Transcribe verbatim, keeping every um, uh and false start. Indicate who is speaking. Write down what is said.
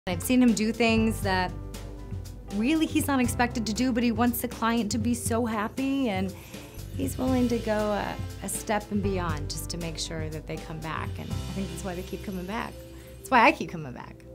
Speaker 1: I've seen him do things that really he's not expected to do, but he wants the client to be so happy, and he's willing to go a, a step and beyond just to make sure that they come back. And I think that's why they keep coming back. That's why I keep coming back.